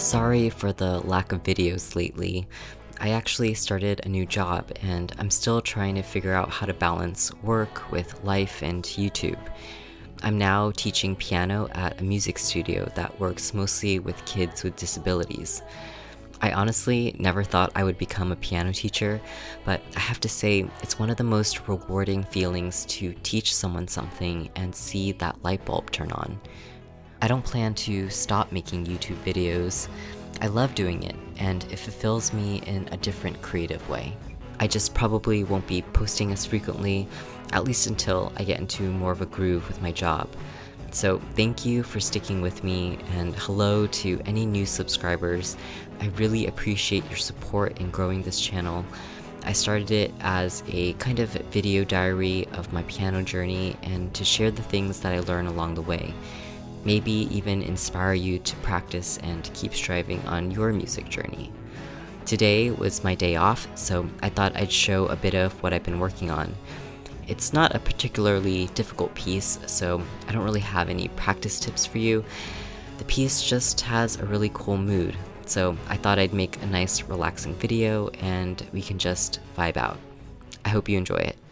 Sorry for the lack of videos lately. I actually started a new job and I'm still trying to figure out how to balance work with life and YouTube. I'm now teaching piano at a music studio that works mostly with kids with disabilities. I honestly never thought I would become a piano teacher, but I have to say it's one of the most rewarding feelings to teach someone something and see that light bulb turn on. I don't plan to stop making YouTube videos. I love doing it, and it fulfills me in a different creative way. I just probably won't be posting as frequently, at least until I get into more of a groove with my job. So thank you for sticking with me, and hello to any new subscribers. I really appreciate your support in growing this channel. I started it as a kind of video diary of my piano journey and to share the things that I learn along the way. Maybe even inspire you to practice and keep striving on your music journey. Today was my day off, so I thought I'd show a bit of what I've been working on. It's not a particularly difficult piece, so I don't really have any practice tips for you. The piece just has a really cool mood, so I thought I'd make a nice relaxing video and we can just vibe out. I hope you enjoy it.